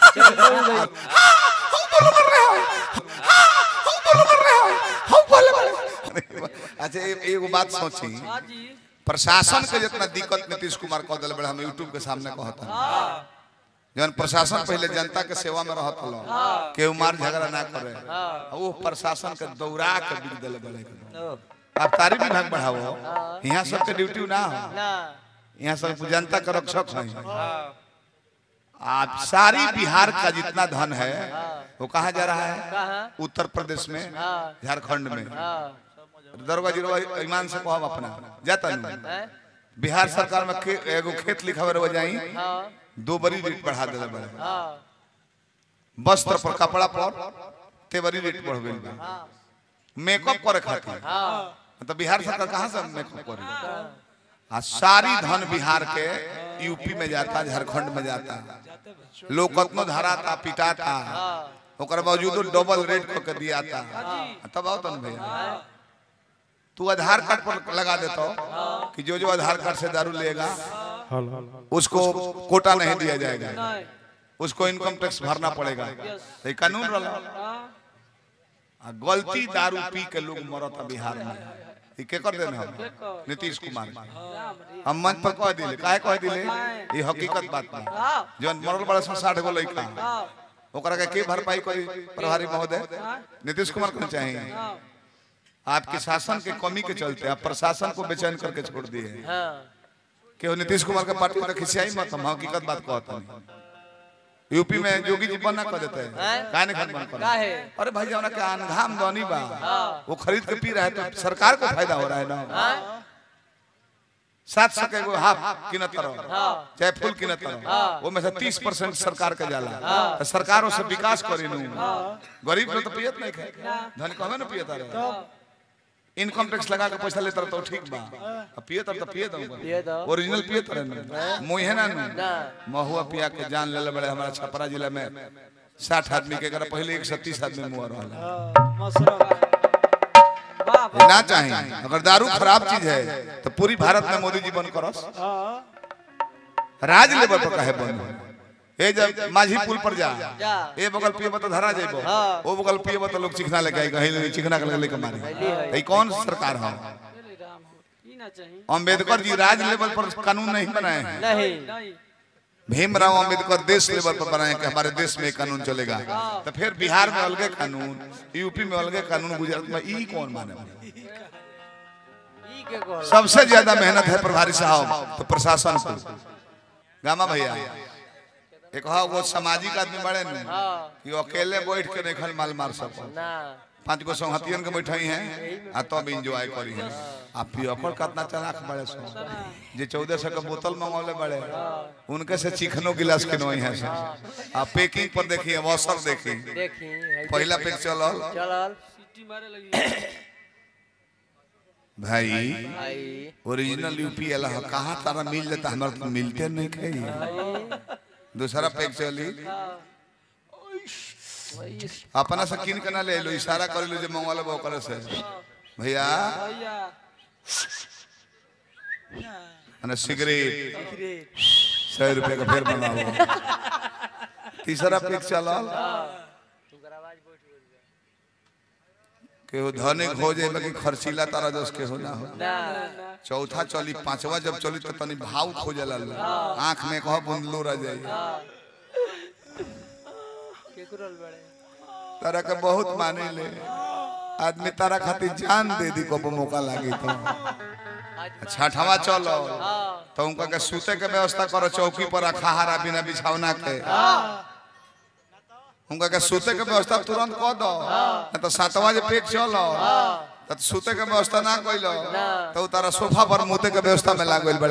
अच्छा एगो बात सोची, प्रशासन के जितना दिक्कत नीतीश कुमार कह दिल बड़ा हम यूट्यूब के सामने कहता जन प्रशासन पहले जनता के सेवा में रहत हलो केहू मार झगड़ा ना करे वो प्रशासन के दौड़ा के बिक दिले बड़े आप तारी विभाग बढ़ाओ यहाँ सबके ड्यूटी ना हो यहाँ सब जनता का रक्षक है। आप सारी बिहार का जितना धन है वो कहाँ जा रहा है? उत्तर प्रदेश में, झारखंड में। दरोगा जी ईमान से कहो अपना जाता नहीं बिहार सरकार में एगो खेत लिखा हुआ जाई 2 बड़ी रेट बढ़ा दे बड़े वस्त्र पर कपड़ा पर 3 बड़ी रेट बढ़ गई मेकअप करे खातिर मतलब बिहार सरकार कहाँ से मेकअप करे? सारी धन बिहार के यूपी में जाता, झारखंड में जाता, लोग कतनो धराता पिटाता ओकर बावजूद डबल रेट करके दिया था। तब आओ तो भैया तू आधार कार्ड पर लगा देता हो कि जो आधार कार्ड से दारू लेगा उसको कोटा नहीं दिया जाएगा, उसको इनकम टैक्स भरना पड़ेगा। तो कानून रहा गलती दारू पी के लोग मरता बिहार में के कर देना नीतीश कुमार हम मंच पर कह दिले काहे कह दिले ये हकीकत बात बा जन मरल बड़ा 60 गो लइका ओकरा के भरपाई कोई प्रभारी महोदय नीतीश कुमार को चाहिए। आपके शासन के कमी के चलते आप प्रशासन को बेचैन करके छोड़ दिए कि नीतीश कुमार का पार्टी में खिसियाई मत हम हकीकत बात कहता नहीं। यूपी में जोगी जी बना कर देते हैं काहे नहीं खत्म कर अरे भाई जाना के अनघाम दनी बा वो खरीद के पी रहा है तो सरकार को फायदा हो रहा है ना। 700 के हाफ किनत करो चाहे फुल किनत करो वो में से 30% सरकार के जाला सरकार उसे विकास करी नु गरीब लोग तो पियत नहीं खाए धन कहवे ना पियत रहे इनकम टैक्स लगा के पैसा लेता तो ठीक बा पियत तो पियत ओरिजिनल पियत रहे मुहे ना महुआ पिया के जान ले बड़े हमारा छपरा जिला में 60 आदमी के अगर पहले 130 आदमी मुआ रहा ना चाहिए। अगर दारू खराब चीज है तो पूरी भारत में मोदी जी बंद करो राज लेवल पर काहे बंद ए जब माझी पुल पर जा ए बगल पिए तो धरा जाइबो ओ बगल पिए तो लोग चिकना लेके आई कहीं चिकना के लेके मारी ए कौन सरकार है? अंबेडकर जी राज लेवल पर कानून नहीं बनाए हैं नहीं भीमराव अंबेडकर देश लेवल पर बनाए कि हमारे देश में कानून चलेगा तो फिर बिहार में अलगे कानून यूपी में अलगे कानून गुजरात में ई कौन माने? सबसे ज्यादा मेहनत है प्रभारी साहब तो प्रशासन को गामा भैया एक वो सामाजिक आदमी बड़े न कि अकेले बैठ के नहीं माल मार सको 5 गो संहतियन के बैठाई हैं आ तब एंजॉय करी है। आप पियकर कितना चालाक बड़े सो जे 1400 का बोतल मंगौले बड़े उनके से चिकनो गिलास के नई है आप पैकिंग पर देखिए अवसर देखिए पहला पैक चलल सीटी मारे लगी भाई ओरिजिनल यूपी वाला कहां तारा मिल जाता हमरा तो मिलते नहीं कहीं दूसरा पैक चली अपना से किन के ना ले लो इशारा कर लो जो मंगवाला वो करे से भैया अने सिगरेट 100 रुपए का फिर बनाओ तीसरा पैक चला के वो धनिक हो जाए बाकी खर्चीला तारा जस के हो ना हो चौथा चली 5वां जब चली तो तनी भाव खोजला आंख में कहो बंदलो रह जाए तारा के बहुत माने ले आदमी तारा खातिर जान दे दी को मौका लागी तो 6वां चलो तो उनका के सूते के व्यवस्था करो चौकी पर अखाहारा बिना बिछौना के उनका के सूते के व्यवस्था तुरंत कर दो न तो 7वां जे पेट चलो तो सूते के व्यवस्था ना कइलो तो तारा सोफा पर मुते के व्यवस्था में लाग गइल बड़े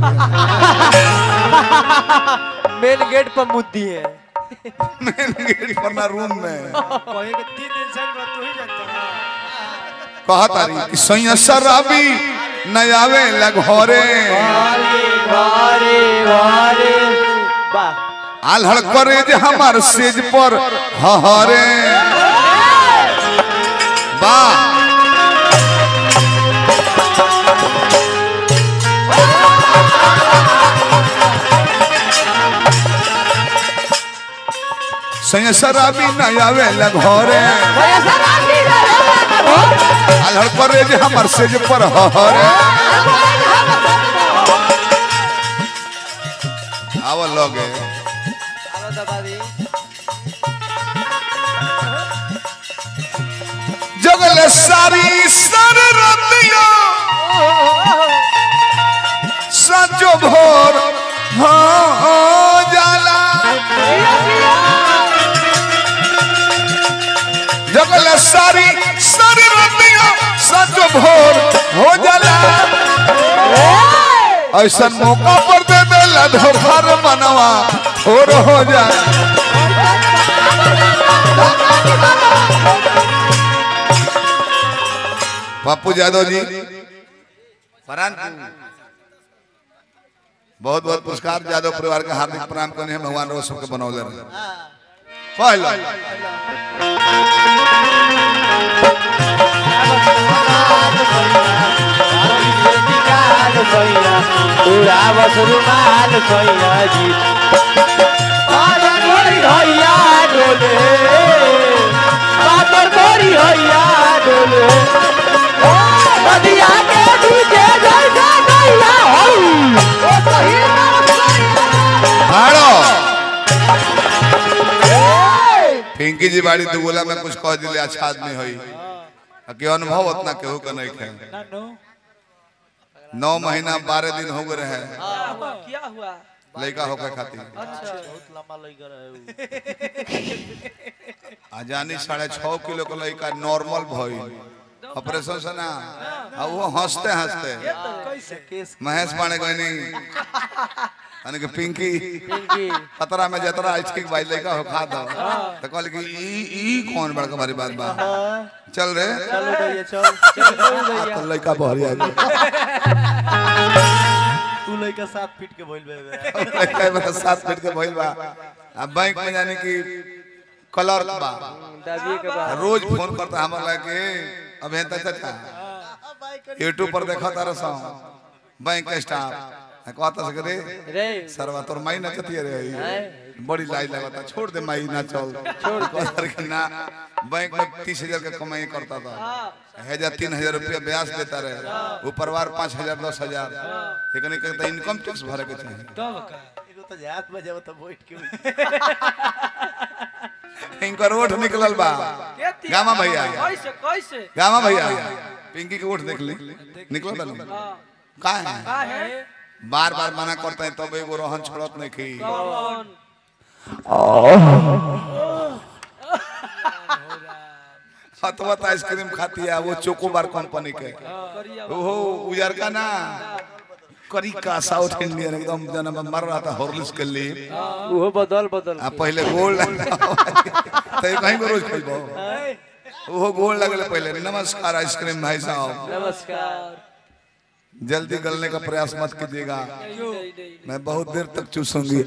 मेन गेट पर मुद्दी है मेन गेट पर ना रूम में कहे के 3 दिन से तू ही जानता कहा तारी कि सैया शराबी न आवे लगोरे वारे वारे वाह आल्हड़ करे जे हमार सेज पर हरे वाह सैया शराबी न आवे घरे आलड़ करे जे हमर सेज पर हरे आव लोगे जगले सारी सर रतिया सजो भोर हो जाला जगले सारी सर रतिया सजो भोर हो जाला ऐसा मौका पर दे देला धोखर मनवा और हो जाए पप्पू यादव जी बहुत बहुत पुरस्कार यादव परिवार का हार्दिक प्रणाम करने हैं भगवान रोज सबके बनौले रहे पहला पिंकी जी बाड़ी दुगोला में कुछ कह दिले अच्छा आदमी होई कि अनुभव उतना केहू का नहीं खे 9 महीना 12 दिन हो गए हैं क्या हुआ लड़का होकर खातिर अच्छा बहुत लंबा लड़का रहे आजानी 6.5 किलो का लड़का नॉर्मल भई ऑपरेशन से ना अब वो हंसते हंसते कैसे महेश पांडे कोई नहीं अने के पिंकी खतरा में जतरा आइसक्रीम भाई लड़का हो खा दो तो कहल कि ई कौन बड़का भारी बात बा चल रे चलो भैया चल भैया तो लड़का बहरी आ तू लड़का 7 फीट के भइल बे लड़का बता 7 फीट के भइल बा अब बैंक में जाने की कलर बा दादी के बाद रोज फोन करता हमर लगे अभियंता चाचा यूट्यूब पर देखा तारा सा बैंक का स्टाफ कहता सके रे सरवा तोर माई नचती रे बड़ी लाई लगता छोड़ दे माई ना चल छोड़ के ना बैंक में 30,000 का कमाई करता था 3,000 रुपया ब्याज देता रहे ऊपर वार 5,000 10,000 लेकिन कहता इनकम टैक्स भरे के चाहिए तब का एगो तो हाथ में जब तो बैठ के इनका ओठ निकलल बा गामा भैया कैसे कैसे गामा भैया पिंकी के ओठ देख ली निकलल बा का है का है बार बार मना करते हैं तब एगो रोहन छोड़त नहीं खी कौन हतवत आइसक्रीम खाती है वो चोकोबार कंपनी के ओहो उजर का ना करी का साउथ इंडियन एकदम जन्म मर रहा था हॉर्लिक्स के लिए वो बदल आप पहले गोल तो कहीं को रोज खइबो वो गोल लगले पहले नमस्कार आइसक्रीम भाई साहब नमस्कार जल्दी गलने का प्रयास मत कीजिएगा मैं बहुत देर तक चूसूंगी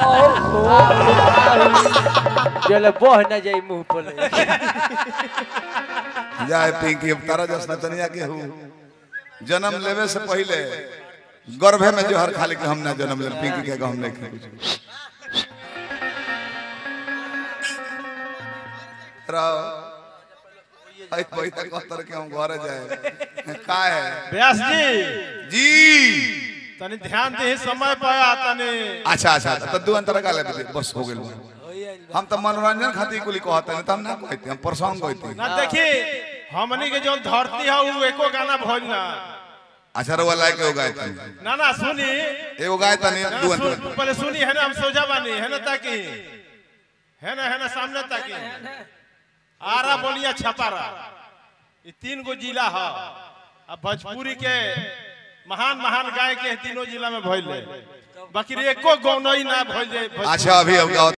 चले बह न जाई मुंह पर जाए पिंकी अब तारा जसना तनिया के हूँ जन्म लेवे से पहले गर्भे में जोहर खा के हम ना जन्म ले पिंकी के हम नहीं खाए कहतर के हम घर जाए का है व्यास जी तनी ध्यान दे समय पाया तनी अच्छा अच्छा तो दू अंतर का ले बस हो गेल हम तो मनोरंजन खातिर कुली कहते हैं तो हम ना कहते हम प्रसंग कहते ना देखी हमनी के जो धरती है वो एको गाना भइल ना अच्छा रो लायक हो गए ना ना सुनी एगो गाय तनी दू अंतर पहले सुनी है ना हम सोजा बानी है ना ताकि है ना सामने ताकि आरा बोलिया छपारा ये 3 गो जिला है अब भोजपुरी के महान महान गाय के तीनों जिला में भइल बाकी एको गौनई ना भइल अच्छा अभी